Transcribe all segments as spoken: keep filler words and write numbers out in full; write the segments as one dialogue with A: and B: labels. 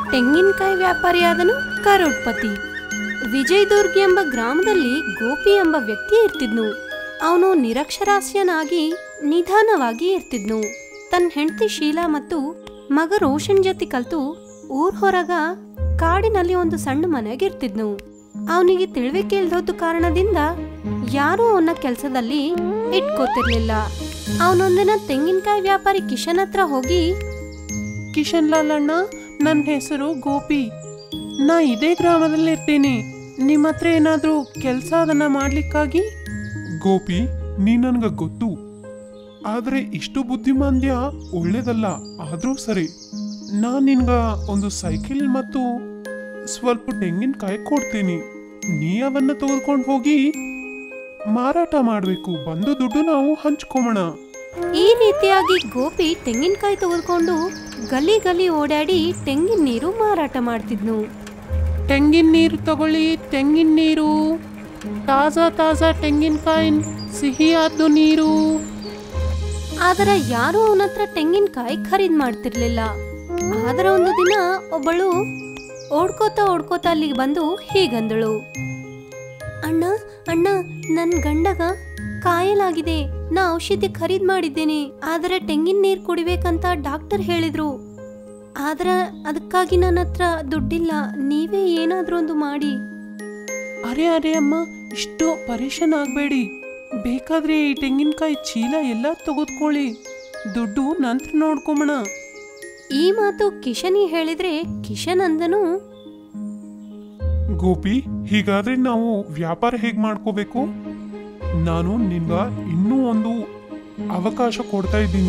A: ತೆಂಗಿನಕಾಯಿ ವ್ಯಾಪಾರಿಯಾದನು ಕರೋಡ್ಪತಿ. ವಿಜಯದುರ್ಗ್ ಎಂಬ ಗ್ರಾಮದಲ್ಲಿ ಗೋಪಿ ಎಂಬ ವ್ಯಕ್ತಿ ಇರ್ತಿದ್ನು. ಅವನು ನಿರಕ್ಷರಾಸ್ಯನಾಗಿ ನಿಧಾನವಾಗಿ ಇರ್ತಿದ್ನು. ತನ್ನ ಹೆಂಡತಿ ಶೀಲಾ ಮತ್ತು ಮಗ ರೋಷನ್ ಜೊತೆ ಕಲ್ತು ಊರ್ ಹೊರಗ ಕಾಡಿನಲ್ಲಿ ಒಂದು ಸಣ್ಣ ಮನೆಯಾಗಿರ್ತಿದ್ನು. ಅವನಿಗೆ ತಿಳಿವಿಕೆ ಇಲ್ದೋದು ಕಾರಣದಿಂದ ಯಾರೂ ಅವನ ಕೆಲಸದಲ್ಲಿ ಇಟ್ಕೋತಿರ್ಲಿಲ್ಲ. ಅವನೊಂದಿನ ತೆಂಗಿನಕಾಯಿ ವ್ಯಾಪಾರಿ ಕಿಶನ್ ಹತ್ರ ಹೋಗಿ,
B: ಕಿಶನ್ ಲಾಲ್ ಅಣ್ಣ, ನನ್ನ ಹೆಸರು ಗೋಪಿ. ನಾ ಇದೇ ಗ್ರಾಮದಲ್ಲಿ ಇರ್ತೀನಿ. ನಿಮ್ಮ ಹತ್ರ ಏನಾದ್ರೂ ಕೆಲಸ ಅದನ್ನ ಮಾಡ್ಲಿಕ್ಕಾಗಿ?
C: ಗೋಪಿ, ನೀ ನನ್ಗ ಗೊತ್ತು, ಆದ್ರೆ ಇಷ್ಟು ಬುದ್ಧಿಮಾಂದ್ಯ ಒಳ್ಳೇದಲ್ಲ. ಆದ್ರೂ ಸರಿ, ನಾನ್ ನಿನ್ಗ ಒಂದು ಸೈಕಲ್ ಮತ್ತು ಸ್ವಲ್ಪ ತೆಂಗಿನಕಾಯಿ ಕೊಡ್ತೀನಿ. ನೀ ಅವನ್ನ ತೆಗೆದುಕೊಂಡು ಹೋಗಿ ಮಾರಾಟ ಮಾಡ್ಬೇಕು. ಬಂದು ದುಡ್ಡು ನಾವು ಹಂಚ್ಕೊಮಣ.
A: ಈ ರೀತಿಯಾಗಿ ಗೋಪಿ ತೆಂಗಿನಕಾಯಿ ತೆಗೆದುಕೊಂಡು ಗಲಿ ಗಲಿ ಓಡಾಡಿ ತೆಂಗಿನ ನೀರು ಮಾರಾಟ ಮಾಡ್ತಿದ್ನು.
B: ತೆಂಗಿನ ನೀರು ತಗೊಳ್ಳಿ, ತೆಂಗಿನ ನೀರು, ತಾಜಾ ತಾಜಾ ತೆಂಗಿನಕಾಯಿ, ಸಿಹಿಯಾದ ನೀರು.
A: ಆದ್ರೆ ಯಾರು ಅವನ ಹತ್ರ ತೆಂಗಿನಕಾಯಿ ಖರೀದ್ ಮಾಡ್ತಿರ್ಲಿಲ್ಲ. ಆದ್ರೆ ಒಂದು ದಿನ ಒಬ್ಬಳು ಓಡ್ಕೋತಾ ಓಡ್ಕೋತಾ ಅಲ್ಲಿಗೆ ಬಂದು ಹೀಗಂದಳು, ಅಣ್ಣ ಅಣ್ಣ, ನನ್ ಗಂಡಗ ಕಾಯಲಾಗಿದೆ. ನಾ ಔಷಧಿ ಖರೀದ್ ಮಾಡಿದ್ದೇನೆ. ಆದ್ರೆ ತೆಂಗಿನ ನೀರ್ ಕುಡಿಬೇಕಂತ ಡಾಕ್ಟರ್ ಹೇಳಿದ್ರು. ಆದ್ರ ಅದಕ್ಕಾಗಿ ನನ್ನ ಹತ್ರ ದುಡ್ಡಿಲ್ಲ. ನೀವೇ ಏನಾದ್ರೂ ಒಂದು ಮಾಡಿ.
B: ಅರೆ ಅರೆ ಅಮ್ಮ, ಇಷ್ಟು ಪರೇಶಾನ್ ಆಗ್ಬೇಡಿ. ಬೇಕಾದ್ರೆ ಈ ತೆಂಗಿನಕಾಯಿ ಚೀಲ ಎಲ್ಲ ತೆಗೆದುಕೊಳ್ಳಿ. ದುಡ್ಡು ನಂತರ ನೋಡ್ಕೊಂಬಣ.
A: ಈ ಮಾತು ಕಿಶನ್ ಹೇಳಿದ್ರೆ ಕಿಶನ್ ಅಂದನು,
C: ಗೋಪಿ, ಹೀಗಾದ್ರೆ ನಾವು ವ್ಯಾಪಾರ ಹೇಗ್ ಮಾಡ್ಕೋಬೇಕು? ನಾನು ನಿನ್ಗ ಇನ್ನೂ ಒಂದು ಅವಕಾಶ ಕೊಡ್ತಾ ಇದ್ದೀನಿ.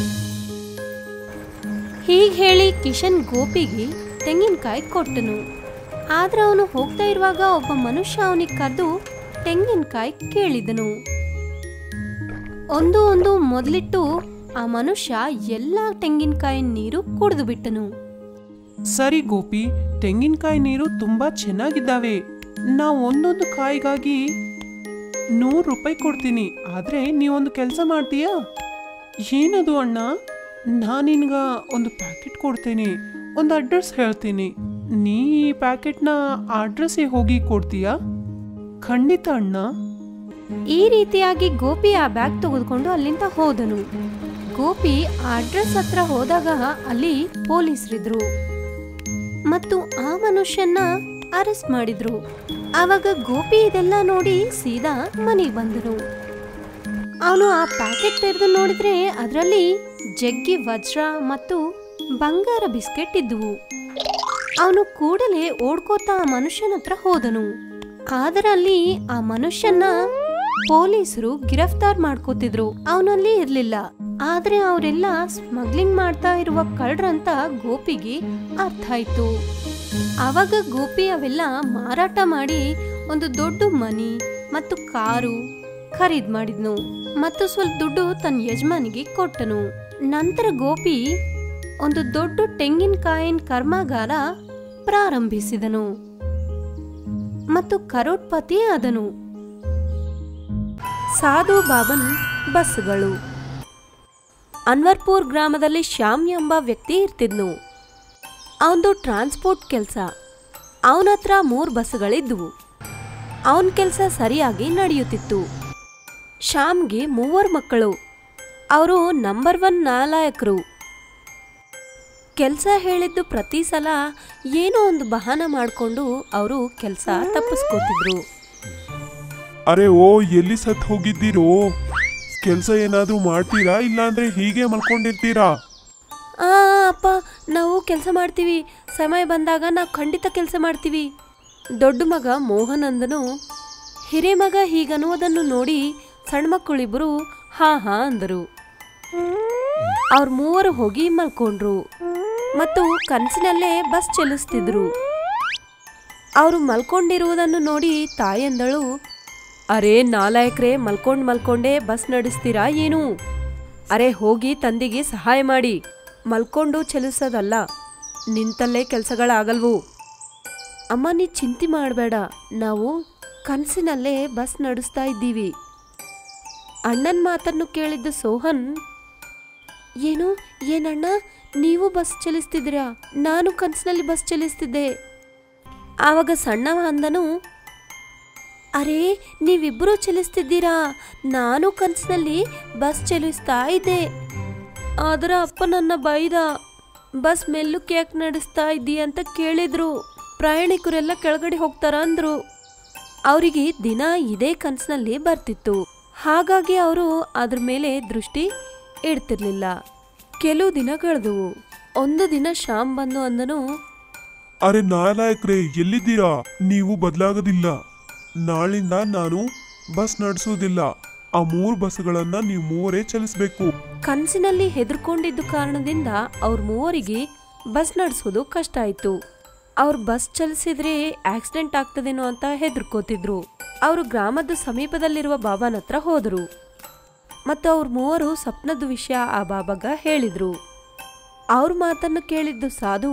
A: ಹೀಗ್ ಹೇಳಿ ಕಿಶನ್ ಗೋಪಿಗೆ ತೆಂಗಿನಕಾಯಿ ಕೊಟ್ಟನು. ಆದ್ರೆ ಅವನು ಹೋಗ್ತಾ ಇರುವಾಗ ಒಬ್ಬ ಮನುಷ್ಯ ಅವನಿಗೆ ಕರೆದು ತೆಂಗಿನಕಾಯಿ ಕೇಳಿದನು. ಒಂದು ಒಂದು ಮೊದಲಿಟ್ಟು ಆ ಮನುಷ್ಯ ಎಲ್ಲಾ ತೆಂಗಿನಕಾಯಿ ನೀರು ಕುಡಿದು ಬಿಟ್ಟನು.
B: ಸರಿ ಗೋಪಿ, ತೆಂಗಿನಕಾಯಿ ನೀರು ತುಂಬಾ ಚೆನ್ನಾಗಿದ್ದಾವೆ. ನಾ ಒಂದೊಂದು ಕಾಯಿಗಾಗಿ ನೂರು ರೂಪಾಯಿ ಕೊಡ್ತೀನಿ. ಆದ್ರೆ ನೀವೊಂದು ಕೆಲಸ ಮಾಡ್ತೀಯಾ? ಏನದು ಅಣ್ಣ? ನಾನು ನಿನ್ಗ ಒಂದು ಪ್ಯಾಕೆಟ್ ಕೊಡ್ತೀನಿ, ಒಂದು ಅಡ್ರೆಸ್ ಹೇಳ್ತೀನಿ. ನೀ ಈ ಪ್ಯಾಕೆಟ್ನ ಅಡ್ರೆಸ್ಗೆ ಹೋಗಿ ಕೊಡ್ತೀಯಾ? ಖಂಡಿತ ಅಣ್ಣ.
A: ಈ ರೀತಿಯಾಗಿ ಗೋಪಿ ಆ ಬ್ಯಾಗ್ ತೆಗೆದುಕೊಂಡು ಅಲ್ಲಿಂದ ಹೋದನು. ಗೋಪಿ ಆ ಅಡ್ರೆಸ್ ಹತ್ರ ಹೋದಾಗ ಅಲ್ಲಿ ಪೊಲೀಸರಿದ್ರು ಮತ್ತು ಆ ಮನುಷ್ಯನ ಅರೆಸ್ಟ್ ಮಾಡಿದ್ರು. ಆವಾಗ ಗೋಪಿ ಇದೆಲ್ಲ ನೋಡಿ ಸೀದಾ ಮನೆಗೆ ಬಂದನು. ಅವನು ಆ ಪ್ಯಾಕೆಟ್ ತೆರೆದು ನೋಡಿದ್ರೆ ಅದರಲ್ಲಿ ಜಗ್ಗಿ ವಜ್ರ ಮತ್ತು ಬಂಗಾರ ಬಿಸ್ಕೆಟ್ ಇದ್ದುವು. ಅವನು ಕೂಡಲೇ ಓಡ್ಕೋತಾ ಆ ಮನುಷ್ಯನ ಹತ್ರ ಹೋದನು. ಆದರೆ ಅಲ್ಲಿ ಆ ಮನುಷ್ಯನ ಪೊಲೀಸರು ಗಿರಫ್ತಾರ್ ಮಾಡ್ಕೋತಿದ್ರು. ಅವನಲ್ಲಿ ಇರ್ಲಿಲ್ಲ. ಆದ್ರೆ ಅವರೆಲ್ಲ ಸ್ಮಗ್ಲಿಂಗ್ ಮಾಡ್ತಾ ಇರುವ ಕಳ್ಳರಂತ ಗೋಪಿಗೆ ಅರ್ಥ ಆಯ್ತು. ಆವಾಗ ಗೋಪಿ ಅವೆಲ್ಲ ಮಾರಾಟ ಮಾಡಿ ಒಂದು ದೊಡ್ಡ ಮನಿ ಮತ್ತು ಕಾರು ಖರೀದ್ ಮಾಡಿದ್ನು ಮತ್ತು ಸ್ವಲ್ಪ ದುಡ್ಡು ತನ್ನ ಯಜಮಾನಿಗೆ ಕೊಟ್ಟನು. ನಂತರ ಗೋಪಿ ಒಂದು ದೊಡ್ಡ ತೆಂಗಿನಕಾಯಿನ ಕರ್ಮಾಗಾರ ಪ್ರಾರಂಭಿಸಿದನು ಮತ್ತು ಕರೋಡ್ಪತಿ ಆದನು. ಸಾಧು ಬಾಬನ್ ಬಸ್ಗಳು. ಅನ್ವರ್ಪುರ್ ಗ್ರಾಮದಲ್ಲಿ ಶ್ಯಾಮ್ ಎಂಬ ವ್ಯಕ್ತಿ ಇರ್ತಿದ್ನು. ಅವನದು ಟ್ರಾನ್ಸ್ಪೋರ್ಟ್ ಕೆಲಸ. ಅವನ ಹತ್ರ ಮೂರು ಬಸ್ಗಳಿದ್ವು. ಅವನ ಕೆಲಸ ಸರಿಯಾಗಿ ನಡೆಯುತ್ತಿತ್ತು. ಶ್ಯಾಮ್ಗೆ ಮೂವರು ಮಕ್ಕಳು. ಅವರು ನಂಬರ್ ಒನ್ ನಾಲಾಯಕರು. ಕೆಲಸ ಹೇಳಿದ್ದು ಪ್ರತಿ ಸಲ ಏನೋ ಒಂದು ಬಹಾನ ಮಾಡಿಕೊಂಡು ಅವರು ಕೆಲಸ ತಪ್ಪಿಸ್ಕೋತಿದ್ರು.
C: ಅರೆ ಓ, ಎಲ್ಲಿ ಸತ್ ಹೋಗಿದ್ದೀರೋ? ಕೆಲಸ ಏನಾದ್ರೂ ಮಾಡ್ತೀರಾ, ಇಲ್ಲಾಂದ್ರೆ ಹೀಗೆ ಮಲ್ಕೊಂಡಿರ್ತೀರಾ?
A: ಆ ಅಪ್ಪ, ನಾವು ಕೆಲಸ ಮಾಡ್ತೀವಿ. ಸಮಯ ಬಂದಾಗ ನಾವು ಖಂಡಿತ ಕೆಲಸ ಮಾಡ್ತೀವಿ. ದೊಡ್ಡ ಮಗ ಮೋಹನ್ ಅಂದನು. ಹಿರೇಮಗ ಹೀಗನ್ನುವುದನ್ನು ನೋಡಿ ಸಣ್ಣ ಮಕ್ಕಳಿಬ್ಬರು ಹಾ ಹಾ ಅಂದರು. ಅವ್ರ ಮೂವರು ಹೋಗಿ ಮಲ್ಕೊಂಡ್ರು ಮತ್ತು ಕನಸಿನಲ್ಲೇ ಬಸ್ ಚಲಿಸ್ತಿದ್ರು. ಅವರು ಮಲ್ಕೊಂಡಿರುವುದನ್ನು ನೋಡಿ ತಾಯಂದಳು, ಅರೆ ನಾಲಾಯಕ್ರೆ, ಮಲ್ಕೊಂಡ್ ಮಲ್ಕೊಂಡೇ ಬಸ್ ನಡೆಸ್ತೀರಾ ಏನು? ಅರೆ ಹೋಗಿ ತಂದೆಗೆ ಸಹಾಯ ಮಾಡಿ. ಮಲ್ಕೊಂಡು ಚಲಿಸೋದಲ್ಲ, ನಿಂತಲ್ಲೇ ಕೆಲಸಗಳಾಗಲ್ವು. ಅಮ್ಮ ನೀ ಚಿಂತೆ ಮಾಡಬೇಡ, ನಾವು ಕನಸಿನಲ್ಲೇ ಬಸ್ ನಡೆಸ್ತಾ ಇದ್ದೀವಿ. ಅಣ್ಣನ ಮಾತನ್ನು ಕೇಳಿದ್ದ ಸೋಹನ್, ಏನು ಏನಣ್ಣ, ನೀವು ಬಸ್ ಚಲಿಸ್ತಿದ್ದೀರಾ, ನಾನು ಕನಸಿನಲ್ಲಿ ಬಸ್ ಚಲಿಸ್ತಿದ್ದೆ. ಆವಾಗ ಸಣ್ಣವ ಅಂದನು, ಅರೇ ನೀವಿಬ್ಬರೂ ಚಲಿಸ್ತಿದ್ದೀರಾ, ನಾನು ಕನಸಿನಲ್ಲಿ ಬಸ್ ಚಲಿಸ್ತಾ ಇದ್ದೆ. ಆದ್ರೆ ಅಪ್ಪ ನನ್ನ ಬೈದ, ಬಸ್ ಮೆಲ್ಲಕ್ಕೆ ಯಾಕೆ ನಡೆಸ್ತಾ ಇದ್ದೀ ಅಂತ ಕೇಳಿದ್ರು. ಪ್ರಯಾಣಿಕರೆಲ್ಲ ಕೆಳಗಡೆ ಹೋಗ್ತಾರ ಅಂದ್ರು. ಅವರಿಗೆ ದಿನ ಇದೇ ಕನಸಿನಲ್ಲಿ ಬರ್ತಿತ್ತು. ಹಾಗಾಗಿ ಅವರು ಅದ್ರ ಮೇಲೆ ದೃಷ್ಟಿ ಇಡ್ತಿರ್ಲಿಲ್ಲ. ಕೆಲವು ದಿನ ಕಳೆದವು. ಒಂದು ದಿನ ಶ್ಯಾಮ್ ಬಂದು ಅಂದನು,
C: ಅರೆ ನಾಲಾಯಕ್ರೆ, ಎಲ್ಲಿದ್ದೀರಾ? ನೀವು ಬದಲಾಗೋದಿಲ್ಲ. ನಾಳಿಂದ ನಾನು ಬಸ್ ನಡೆಸೋದಿಲ್ಲ. ಆ ಮೂರು ಬಸ್ಗಳನ್ನ ನೀವು ಮೂವರೇ ಚಲಿಸಬೇಕು.
A: ಕನಸಿನಲ್ಲಿ ಹೆದರ್ಕೊಂಡಿದ್ದ ಕಾರಣದಿಂದ ಅವ್ರ ಮೂವರಿಗೆ ಬಸ್ ನಡೆಸೋದು ಕಷ್ಟ ಆಯ್ತು. ಅವ್ರು ಬಸ್ ಚಲಿಸಿದ್ರೆ ಆಕ್ಸಿಡೆಂಟ್ ಆಗ್ತದೇನೋ ಅಂತ ಹೆದರ್ಕೋತಿದ್ರು. ಅವರು ಗ್ರಾಮದ ಸಮೀಪದಲ್ಲಿರುವ ಬಾಬಾನ ಹತ್ರ ಹೋದರು ಮತ್ತು ಅವ್ರ ಮೂವರು ಸ್ವಪ್ನದ ವಿಷಯ ಆ ಬಾಬಾಗ ಹೇಳಿದ್ರು. ಅವ್ರ ಮಾತನ್ನು ಕೇಳಿದ್ದು ಸಾಧು,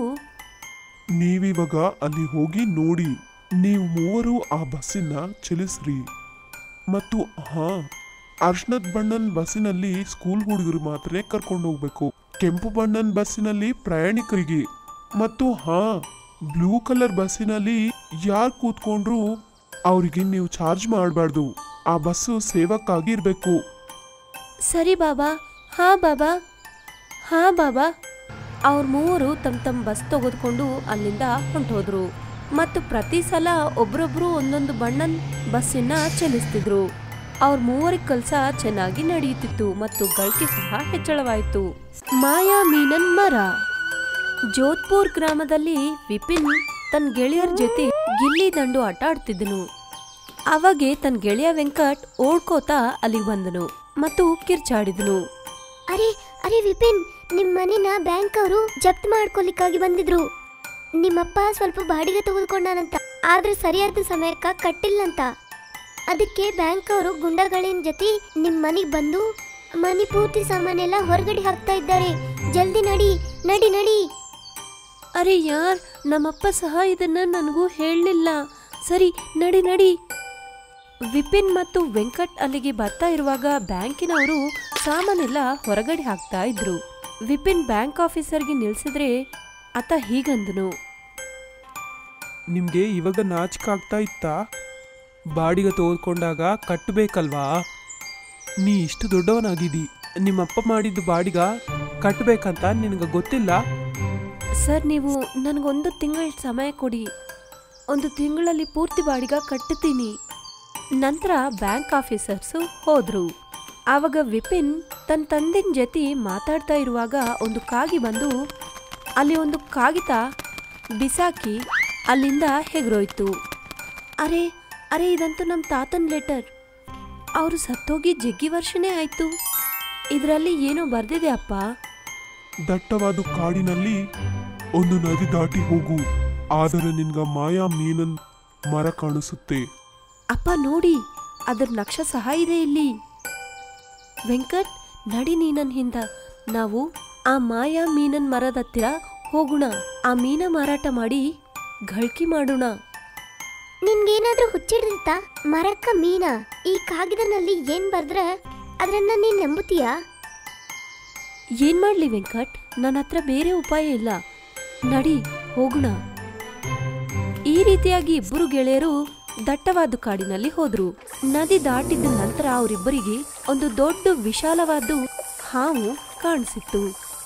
C: ನೀವಿವಾಗ ಅಲ್ಲಿ ಹೋಗಿ ನೋಡಿ. ನೀವು ಮೂವರು ಆ ಬಸ್ಸಿನ ಚಲಿಸ್ರಿ. ಮತ್ತು ಹಾ, ಅರ್ಶನದ ಬಣ್ಣನ ಬಸ್ಸಿನಲ್ಲಿ ಸ್ಕೂಲ್ ಹುಡುಗರು ಮಾತ್ರ ಕರ್ಕೊಂಡು ಹೋಗ್ಬೇಕು. ಕೆಂಪು ಬಣ್ಣನ ಬಸ್ಸಿನಲ್ಲಿ ಪ್ರಯಾಣಿಕರಿಗೆ, ಮತ್ತು ಹಾ, ಬ್ಲೂ ಕಲರ್ ಬಸ್ಸಿನಲ್ಲಿ ಯಾರು ಕೂತ್ಕೊಂಡ್ರು ಅವರಿಗೆ ನೀವು ಚಾರ್ಜ್ ಮಾಡಬಾರ್ದು. ಆ ಬಸ್ಸು ಸೇವಕ್ಕಾಗಿ ಇರಬೇಕು.
A: ಸರಿ ಬಾಬಾ. ಹಾ ಬಾಬಾ, ಹಾ ಬಾಬಾ. ಅವ್ರ ಮೂವರು ತಮ್ಮ ತಮ್ಮ ಬಸ್ ತೆಗೆದುಕೊಂಡು ಅಲ್ಲಿಂದ ಹೊಂಟೋದ್ರು ಮತ್ತು ಪ್ರತಿ ಸಲ ಒಬ್ರೊಬ್ರು ಒಂದೊಂದು ಬಣ್ಣನ ಬಸ್ಸನ್ನ ಚಲಿಸ್ತಿದ್ರು. ಅವ್ರ ಮೂವರಿಗೆ ಕೆಲಸ ಚೆನ್ನಾಗಿ ನಡೆಯುತ್ತಿತ್ತು ಮತ್ತು ಗಳಿಕೆ ಸಹ ಹೆಚ್ಚಳವಾಯಿತು. ಮಾಯಾ ಮೀನನ್ ಮರ. ಜೋಧ್ಪುರ್ ಗ್ರಾಮದಲ್ಲಿ ವಿಪಿನ್ ತನ್ನ ಗೆಳೆಯರ ಜೊತೆ ಗಿಲ್ಲಿ ದಂಡು ಆಟ ಆಡ್ತಿದ್ದನು. ಅವಾಗೆ ತನ್ನ ಗೆಳೆಯ ವೆಂಕಟ್ ಓಡ್ಕೋತಾ ಅಲ್ಲಿಗೆ ಬಂದನು ಮತ್ತು ಕಿರ್ಚಾಡಿದನು.
D: ಅರೆ ಅರೆ ವಿಪಿನ್, ನಿಮ್ಮ ಮನೆನ ಬ್ಯಾಂಕ್ ಅವರು ಜಪ್ತ್ ಮಾಡ್ಕೊಲಿಕ್ಕಾಗಿ ಬಂದಿದ್ರು. ನಿಮ್ಮಪ್ಪ ಸ್ವಲ್ಪ ಬಾಡಿಗೆ ತೆಗೆದುಕೊಂಡಾನಂತ, ಆದ್ರೆ ಸರಿಯಾದ ಸಮಯಕ್ಕ ಕಟ್ಟಿಲ್ಲಂತ. ಅದಕ್ಕೆ ಬ್ಯಾಂಕ್ ಅವರು ಗುಂಡಗಳಿನ ಜೊತೆ ನಿಮ್ಮ ಮನೆಗೆ ಬಂದು ಮನೆ ಪೂರ್ತಿ ಸಾಮಾನೆಲ್ಲ ಹೊರಗಡೆ ಹಾಕ್ತಾ ಇದ್ದಾರೆ. ಜಲ್ದಿ ನಡಿ ನಡಿ ನಡಿ.
A: ಅರೆ ಯಾರ್, ನಮ್ಮಪ್ಪ ಸಹ ಇದನ್ನ ನನಗೂ ಹೇಳಲಿಲ್ಲ. ಸರಿ ನಡಿ ನಡಿ. ವಿಪಿನ್ ಮತ್ತು ವೆಂಕಟ್ ಅಲ್ಲಿಗೆ ಬರ್ತಾ ಇರುವಾಗ ಬ್ಯಾಂಕಿನವರು ಸಾಮಾನೆಲ್ಲ ಹೊರಗಡೆ ಹಾಕ್ತಾ ಇದ್ರು. ವಿಪಿನ್ ಬ್ಯಾಂಕ್ ಆಫೀಸರ್ಗೆ ನಿಲ್ಸಿದ್ರೆ ಆತ ಹೀಗಂದನು,
B: ನಿಮಗೆ ಇವಾಗ ನಾಚಿಕೆ ಆಗ್ತಾ ಇತ್ತಾ? ಬಾಡಿಗೆ ತೆಗೆದುಕೊಂಡಾಗ ಕಟ್ಟಬೇಕಲ್ವಾ? ನೀ ಇಷ್ಟು ದೊಡ್ಡವನಾಗಿದ್ದಿ, ನಿಮ್ಮಪ್ಪ ಮಾಡಿದ್ದು ಬಾಡಿಗ ಕಟ್ಟಬೇಕಂತ ನಿನಗೆ ಗೊತ್ತಿಲ್ಲ?
A: ಸರ್, ನೀವು ನನಗೊಂದು ತಿಂಗಳ ಸಮಯ ಕೊಡಿ. ಒಂದು ತಿಂಗಳಲ್ಲಿ ಪೂರ್ತಿ ಬಾಡಿಗ ಕಟ್ಟುತ್ತೀನಿ. ನಂತರ ಬ್ಯಾಂಕ್ ಆಫೀಸರ್ಸು ಹೋದ್ರು. ಆವಾಗ ವಿಪಿನ್ ತನ್ನ ತಂದಿನ ಜೊತೆ ಮಾತಾಡ್ತಾ ಇರುವಾಗ ಒಂದು ಕಾಗಿ ಬಂದು ಅಲ್ಲಿ ಒಂದು ಕಾಗಿತ ಬಿಸಾಕಿ ಅಲ್ಲಿಂದ ಹೆಗರೋಯ್ತು. ಅರೆ ಅರೆ ಇದಂತೂ ನಮ್ಮ ತಾತನ ಲೆಟರ್. ಅವರು ಸತ್ತೋಗಿ ಜಗ್ಗಿ ವರ್ಷನೇ ಆಯ್ತು. ಇದರಲ್ಲಿ ಏನೋ ಬರ್ದಿದೆ ಅಪ್ಪ.
C: ದಟ್ಟವಾದ ಕಾಡಿನಲ್ಲಿ ಒಂದು ನದಿ ದಾಟಿ ಹೋಗು, ಆದರೆ ನಿನ್ಗ ಮಾಯಾ ಮೀನನ್ ಮರ ಕಾಣಿಸುತ್ತೆ.
A: ಅಪ್ಪ ನೋಡಿ, ಅದರ ನಕ್ಷ ಸಹ ಇದೆ ಇಲ್ಲಿ. ವೆಂಕಟ್, ನಡಿ ನೀ ನನ್ನ ಹಿಂದ. ನಾವು ಆ ಮಾಯಾ ಮೀನನ್ ಮರದ ಹತ್ತಿರ ಹೋಗೋಣ. ಆ ಮೀನ ಮಾರಾಟ ಮಾಡಿ ಗಳಿಕೆ ಮಾಡೋಣ.
D: ನಿನ್ಗೇನಾದ್ರೂ ಹುಚ್ಚಿಡ್ದಿತ್ತಾ? ಮರಕ್ಕ ಮೀನ, ಈ ಕಾಗಿದನಲ್ಲಿ ಏನ್ ಬರ್ದ್ರೆ ಅದನ್ನ ನೀನ್ ನಂಬುತ್ತೀಯಾ?
A: ಏನ್ ಮಾಡ್ಲಿ ವೆಂಕಟ್, ನನ್ನ ಹತ್ರ ಬೇರೆ ಉಪಾಯ ಇಲ್ಲ. ನಡಿ ಹೋಗೋಣ. ಈ ರೀತಿಯಾಗಿ ಇಬ್ಬರು ಗೆಳೆಯರು ದಟ್ಟವಾದ ಕಾಡಿನಲ್ಲಿ ಹೋದ್ರು. ನದಿ ದಾಟಿದ ನಂತರ ಅವರಿಬ್ಬರಿಗೆ ಒಂದು ದೊಡ್ಡ ವಿಶಾಲವಾದ ಹಾವು ಕಾಣಿಸಿತ್ತು.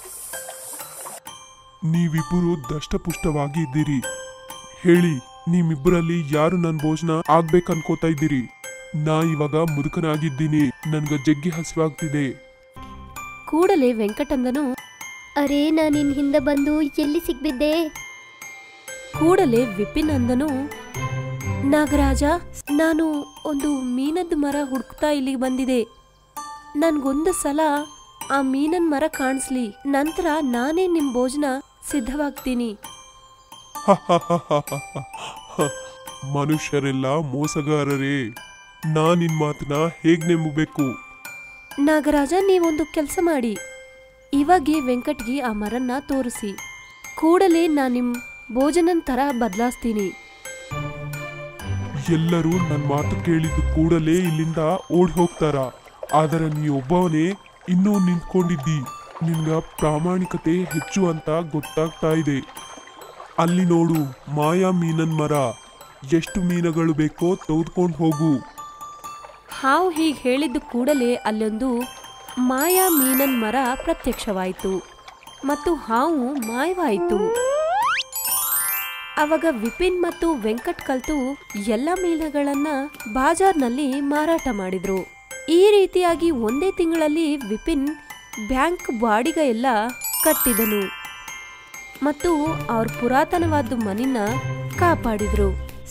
C: ನೀವಿಬ್ಬರು ದಷ್ಟಪುಷ್ಟವಾಗಿ ಇದ್ದೀರಿ. ಹೇಳಿ, ನಿಮ್ಮಿಬ್ಬರಲ್ಲಿ ಯಾರು ನನ್ನ ಭೋಜನ ಆಗ್ಬೇಕನ್ಕೋತಾ ಇದ್ದೀರಿ? ನಾ ಇವಾಗ ಮುದುಕನಾಗಿದ್ದೀನಿ, ನನ್ಗ ಜಗ್ಗಿ ಹಸಿವಾಗ್ತಿದೆ.
A: ಕೂಡಲೇ ವೆಂಕಟಂದನು,
D: ಅರೇ ನಾ ನಿನ್ ಹಿಂದೆ ಬಂದು ಎಲ್ಲಿ ಸಿಗ್ಬಿದ್ದೆ?
A: ಕೂಡಲೇ ವಿಪಿನ್ ಅಂದನು, ನಾಗರಾಜ, ನಾನು ಒಂದು ಮೀನದ ಮರ ಹುಡುಕ್ತಾ ಇಲ್ಲಿಗೆ ಬಂದಿದೆ. ನನ್ಗೊಂದು ಸಲ ಆ ಮೀನನ್ ಮರ ಕಾಣಿಸ್ಲಿ, ನಂತರ ನಾನೇ ನಿಮ್ ಭೋಜನ ಸಿದ್ಧವಾಗ್ತೀನಿ.
C: ಮನುಷ್ಯರೆಲ್ಲ ಮೋಸಗಾರರೇ. ನಾ ನಿನ್ ಮಾತನ್ನ ಹೇಗ್ ನಂಬಬೇಕು?
A: ನಾಗರಾಜ, ನೀವೊಂದು ಕೆಲಸ ಮಾಡಿ. ಇವಾಗೆ ವೆಂಕಟ್ಗೆ ಆ ಮರನ್ನ ತೋರಿಸಿ. ಕೂಡಲೇ ನಾ ನಿಮ್ ಭೋಜನನ್ ತರ ಬದಲಾಯಿಸ್ತೀನಿ.
C: ಎಲ್ಲರೂ ನನ್ನ ಮಾತು ಕೇಳಿದ್ದು ಕೂಡಲೇ ಇಲ್ಲಿಂದ ಓಡಿ ಹೋಗ್ತಾರ, ಆದರೆ ನೀ ಒಬ್ಬವನೇ ಇನ್ನೂ ನಿಂತ್ಕೊಂಡಿದ್ದಿ. ನಿನ್ಗ ಪ್ರಾಮಾಣಿಕತೆ ಹೆಚ್ಚು ಅಂತ ಗೊತ್ತಾಗ್ತಾ ಇದೆ. ಅಲ್ಲಿ ನೋಡು, ಮಾಯಾ ಮೀನನ್ ಮರ. ಎಷ್ಟು ಮೀನುಗಳು ಬೇಕೋ ತೆಗೆದುಕೊಂಡು ಹೋಗು.
A: ಹಾವು ಹೀಗೆ ಹೇಳಿದ ಕೂಡಲೇ ಅಲ್ಲೊಂದು ಮಾಯಾ ಮೀನನ್ ಮರ ಪ್ರತ್ಯಕ್ಷವಾಯಿತು ಮತ್ತು ಹಾವು ಮಾಯವಾಯಿತು. ಅವಾಗ ವಿಪಿನ್ ಮತ್ತು ವೆಂಕಟ್ ಕಲ್ತು ಎಲ್ಲ ಮೀನುಗಳನ್ನ ಬಾಜಾರ್ನಲ್ಲಿ ಮಾರಾಟ ಮಾಡಿದ್ರು. ಈ ರೀತಿಯಾಗಿ ಒಂದೇ ತಿಂಗಳಲ್ಲಿ ವಿಪಿನ್ ಬ್ಯಾಂಕ್ ಬಾಡಿಗೆ ಎಲ್ಲ ಕಟ್ಟಿದನು ಮತ್ತು ಅವ್ರ ಪುರಾತನವಾದ ಮನಿನ ಕಾಪಾಡಿದ್ರು.